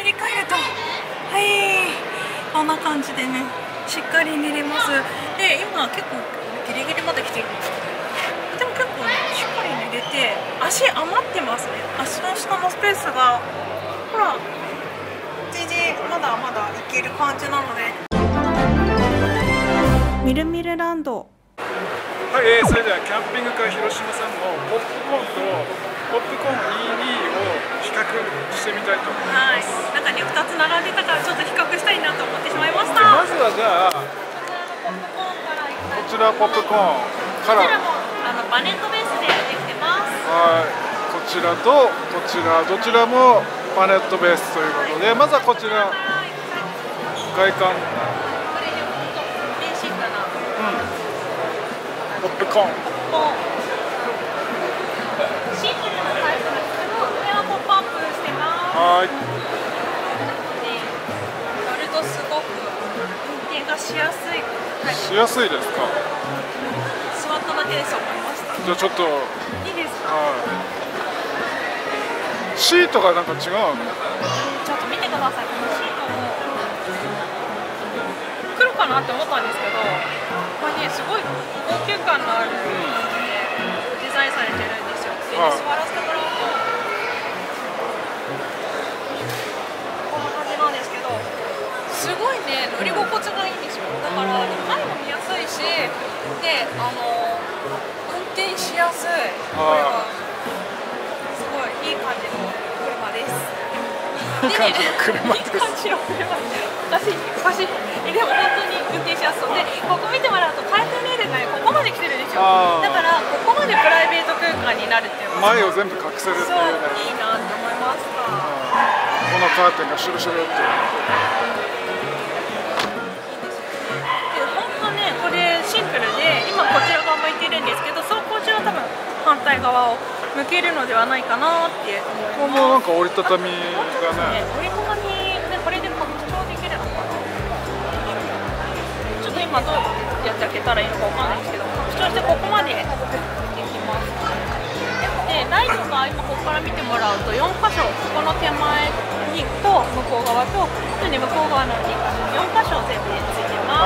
振り返ると、はい、こんな感じでね、しっかり寝れます。で、今結構ギリギリまで来てるんですけど、でも結構ね、しっかり寝れて、足余ってますね。足の下のスペースが、ほら、全然まだまだいける感じなので。みるみるランド。 はい、それではキャンピングカー広島さんのポップコーンとポップコーン EV を比較してみたいと思います。 はい、なんかね、2つ並んでたからちょっと比較したいなと思ってしまいました。 まずはじゃあこちらポップコーンから、 こちらもバネットベースでできてます。 はい、こちらとこちらどちらもバネットベースということで、まずはこちら外観、ポップコーン。 シンプルなタイプですけど、上はポップアップしてます。 はい。 乗るとすごく運転がしやすいタイプ。 しやすいですか。 座っただけでそう思いました。 じゃあちょっと。 いいですか。 はい。シートがなんか違うの。 ちょっと見てください。このシートも黒かなって思ったんですけど、まあね、すごい高級感のあるデザインされてるんですよ。で、座らせてもらうとこんな感じなんですけど、すごいね、乗り心地がいいんですよ。だから前も見やすいし、で、運転しやすい。これはすごいいい感じの車です。 いい感じの車です。 いい感じの車。おかしい。でも本当に運転しやすそうで、ここ見てもらうと回転レールがここまで来てるんですよ。だからここまでプライベート空間になるっていうのは前を全部隠せるっていうね。 いいなって思いました。 このカーテンがシュルシュルって。 本当ね、これシンプルで、今こちら側向いてるんですけど、こちら多分反対側を向けるのではないかなって思います。 このなんか折りたたみがね。 折りたたみね、これで拡張できるのかな。ちょっと今どうやって開けたらいいのかわかんないんですけど、拡張してここまでできます。で、ライトが今ここから見てもらうと4箇所、ここの手前にと向こう側と、あとね向こう側の2箇所、4箇所全部ついてます。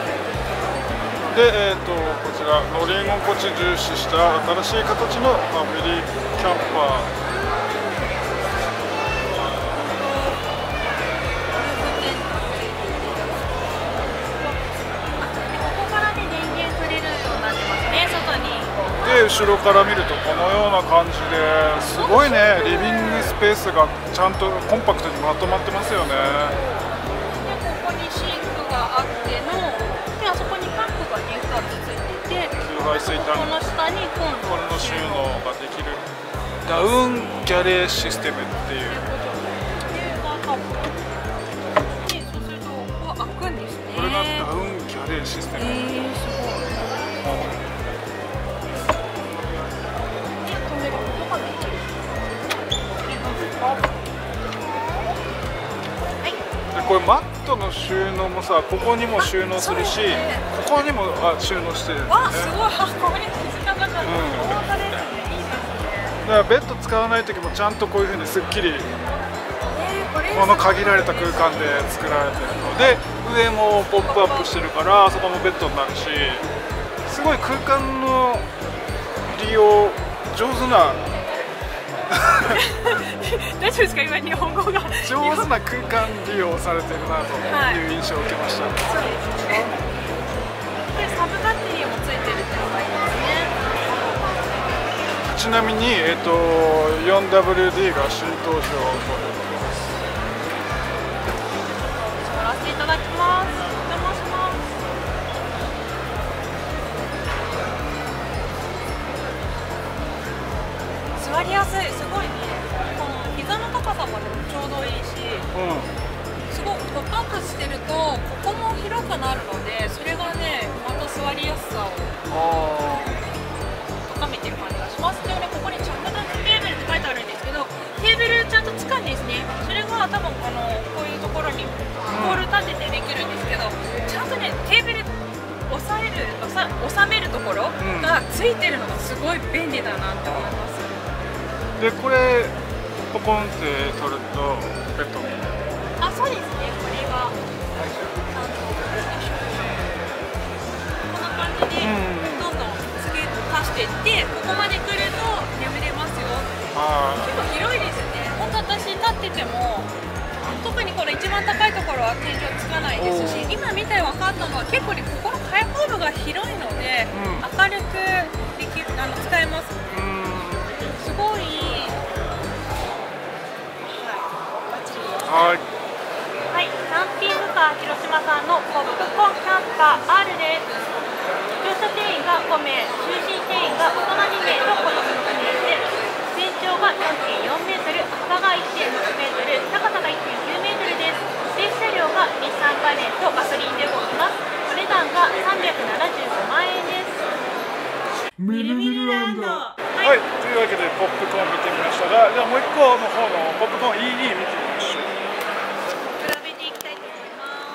で、こちら乗り心地重視した新しい形のファミリーキャンパー。で後ろから見るとこのような感じですごいね、リビングスペースがちゃんとコンパクトにまとまってますよね。 でここにシンクがあっての、であそこにタンクが2つついてて、 給排水タンク、 この下に今度この収納ができるダウンギャレーシステムっていう。 でそうするとここ開くんですね。 これがダウンギャレーシステム。 すごい。 でこれマットの収納もさ、ここにも収納するし、ここにも収納してるんですね。 わ、すごい。ここに気づかなかった。大型ですね。いいですね。 だからベッド使わない時もちゃんとこういう風にすっきりこの限られた空間で作られてるので、上もポップアップしてるからそこもベッドになるし、すごい空間の利用上手な大丈夫ですか、今日本語が上手な空間利用されてるなという印象を受けました。 そうですね。これサブバッテリーもついてるっていうのがいいですね。 ちなみに、4WD が新登場。 座らせていただきます。お邪魔します。座りやすい。すごいね、この膝の高さまでもちょうどいいし、すごくポップアップしてるとここも広くなるので、それがねまた座りやすさを高めてる感じがします。でもね、ここに着脱テーブルって書いてあるんですけど、テーブルちゃんとつくんですね。それが多分こういうところにポール立ててできるんですけど、ちゃんとねテーブル収めるところがついてるのがすごい便利だなって思います。 でこれポコンって取るとベッド。 こまで来ると眠れますよ。 は結構広いですね。本当私立ってても特にこの一番高いところは天井つかないですし、今見て分かったのは結構ね、ここの開放部が広いので、明るくでき使えます。すごい。 はい。 はい、キャンピングカー広島さんのポップコーンキャンパー R です。乗車定員が5名、就寝定員が大人2名と子供6名で、全長が 4.4 メートル、幅が 1.6 メートル、高さが 1.9 メートルです。ベース車両が日産バレーとガソリンで動きます。お値段が375万円です。 ミルミルランド。 ははい、というわけでポップコーン見てみましたが、じゃあもう一個の方のポップコーン EE 見てみましょう。 比べていきたいと思います。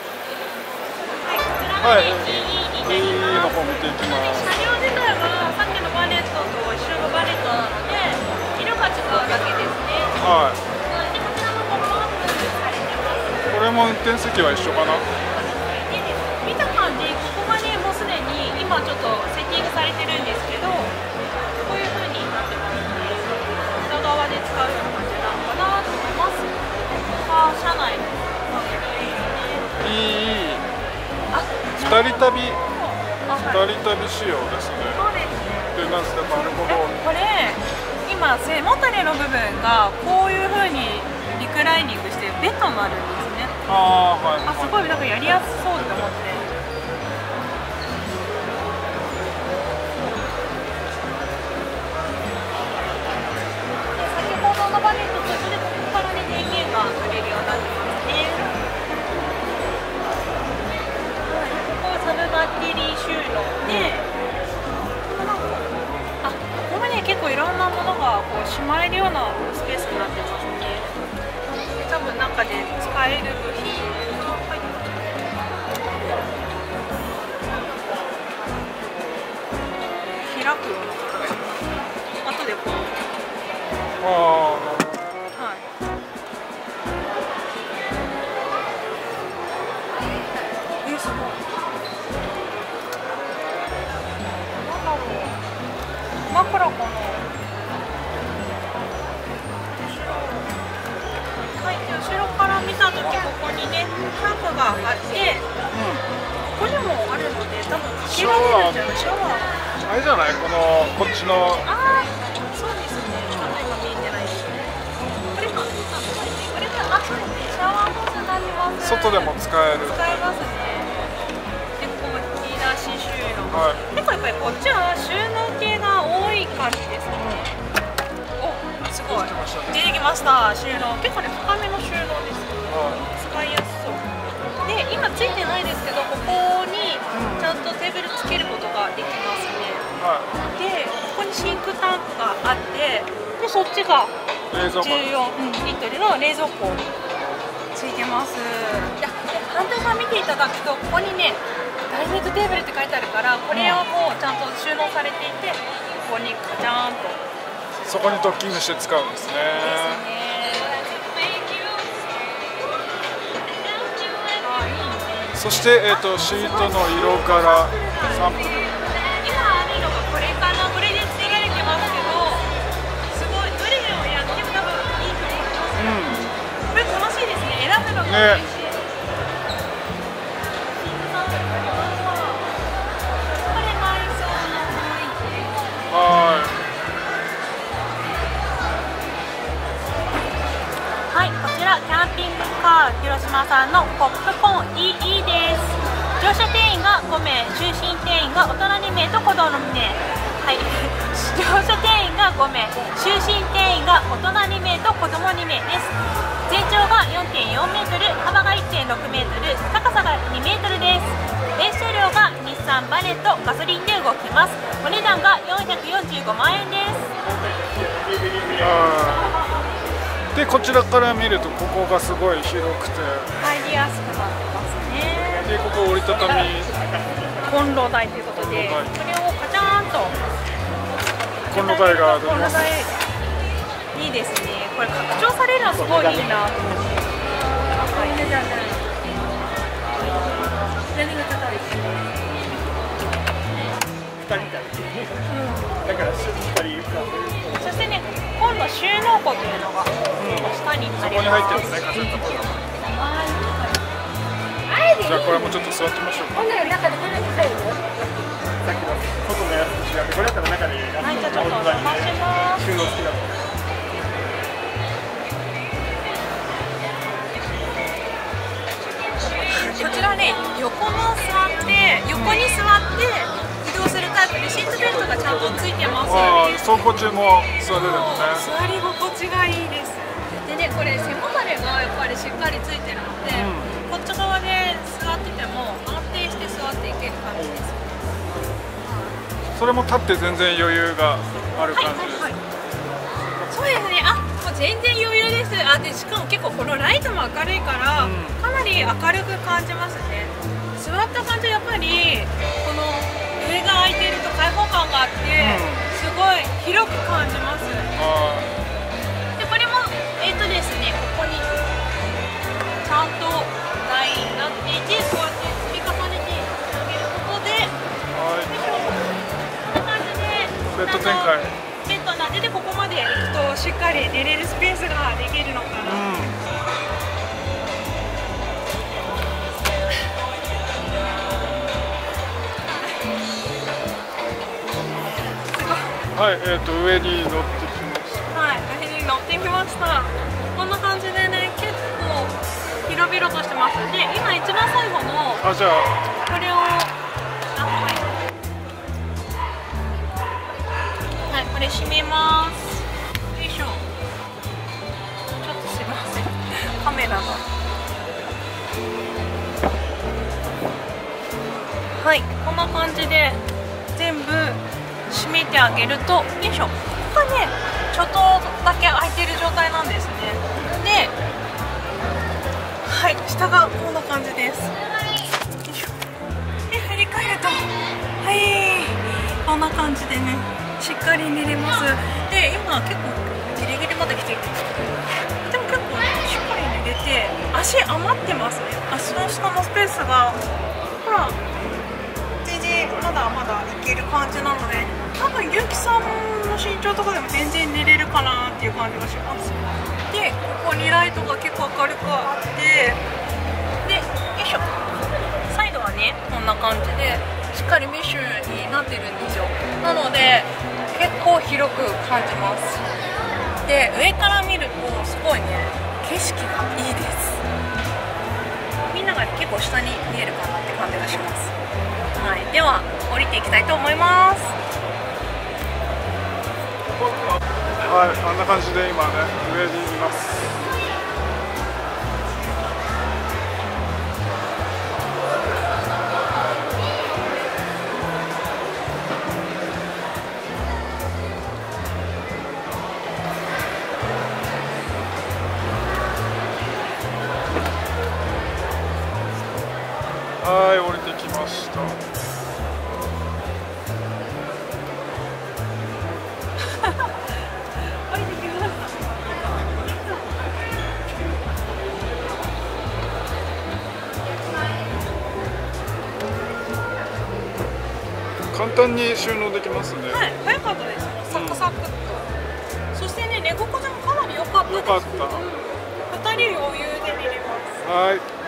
はい、こちらが EE になります。 の方見ていきます。 車両自体はさっきのバネットと一緒のバネットなので、色が違うだけですね。 はい。 で、こちらのポップアップされてます。 これも運転席は一緒かな。 で、見た感じ、ここまでもうすでに今ちょっとセッティングされてるんですけど、こういう風になってますね。下側で使うような感じなのかなと思います。車内の感じがいいですね。 いい。 あ、 二人旅はい仕様ですね。 そうですね。 で、なんですか、なるほど。 これ今背もたれの部分がこういう風にリクライニングしてベッドになるんですね。 ああ、はい。 すごいなんかやりやすそうって思って。で、先ほどのバネットと一緒でここからね電源が取れるようになってますね。ここはサブバッテリー収納で。ここもね、結構いろんなものがこうしまえるようなスペースになってますね。多分中で使える部品が入ってますね。開くような形。後でこう。はい。すごい。なんだろう。枕かな。はい、後ろから見たとき、ここにね、タンクがあって、ここにもあるので、多分かけられるんじゃない。シャワー。 あれじゃない、こっちの。 ああ、そうですね。ちょっと今見えてないですね。これか。これか。シャワーホースになります。 外でも使える。 使えますね。で、ここ引き出し収納。 はい。 結構やっぱりこっちは収納系が多い感じですね。お、すごい。出てきました。収納。結構ね、深めの収納です。使いやすそう。で、今ついてないですけど、ここにちゃんとテーブルつけることができますね。で、ここにシンクタンクがあって、で、そっちが14リットルの冷蔵庫ついてます。いや、反対側見ていただくと、ここにね、ダイニングテーブルって書いてあるから、これをもうちゃんと収納されていて、ここにカチャーンと。 そこにドッキングして使うんですね。そして、シートの色からサンプル。 今あるのがこれかな。これでつけられてますけど、すごいどれをやっても多分いいと思います。これ楽しいですね。選ぶのが嬉しい。はい、こちらキャンピングカー広島さんのポップコーン EE です。乗車定員が5名、就寝定員が大人2名と子供2名。はい、乗車定員が5名、就寝定員が大人2名と子供2名です。全長が 4.4 メートル、幅が 1.6 メートル、高さが2メートルです。ベース車両が日産バネット、ガソリンで動きます。お値段が445万円です。 で、こちらから見るとここがすごい広くて入りやすくなってますね。 で、ここ折りたたみコンロ台ということで、これをカチャーンとコンロ台があるコンロ台いいですね。これ拡張されるのはすごいいいなと思って。何が高いですね。 人だから2人浮かぶ。 そしてね、今度収納庫というのが下にあります。 そこに入ってるんですね、カセットコンロ。じゃあこれもちょっと座ってみましょうか。 さっきの外のやつと違って、これだったら中ではい、じゃあちょっとお邪魔します。 収納式だと。 こちらね、横に座って移動するタイプでシートベルトがちゃんとついてます。 走行中も座れるんですね。 座り心地がいいです。でね、これ背もたれがやっぱりしっかりついてるので、こっち側で座ってても安定して座っていける感じです。 それも立って全然余裕がある感じです。 そうですね。もう全然余裕です。でしかも結構このライトも明るいから、かなり明るく感じますね。座った感じやっぱりこの上が開いてると開放感があって、すごい広く感じます。でこれもですね、ここにちゃんとラインになっていて、こうやって積み重ねてあげることで、こんな感じでベッド展開。 ベッドなんで、ここまで行くとしっかり寝れるスペースができるのかな。 はい、上に乗ってきました。 はい、上に乗ってみました。こんな感じでね、結構広々としてます。で、今一番最後のじゃあこれをはい、これ閉めます。よいしょ。ちょっとすいません、カメラが。はい、こんな感じで全部閉めてあげると、よいしょ、ここがねちょっとだけ開いてる状態なんですね。で、はい、下がこんな感じです。よいしょ。で、振り返ると、はい、こんな感じでね、しっかり寝れます。で、今結構ギリギリまで来てるんですけど、でも結構しっかり寝れて、足余ってますね。足の下のスペースがほら全然まだまだいける感じなので、多分ゆうきさんの身長とかでも全然寝れるかなっていう感じがします。で、ここにライトが結構明るくあって、で、よいしょ、サイドはねこんな感じでしっかりメッシュになってるんですよ。なので結構広く感じます。で、上から見るとすごいね景色がいいです。みんなが結構下に見えるかなって感じがします。はい、では降りていきたいと思います。 はい、あんな感じで今ね、上にいます。はい、降りてきました。簡単に収納できますね。 はい、早かったです。サクサクっと。そしてね、寝心地もかなり良かったです。 良かった。 2人余裕で寝れます。 はい。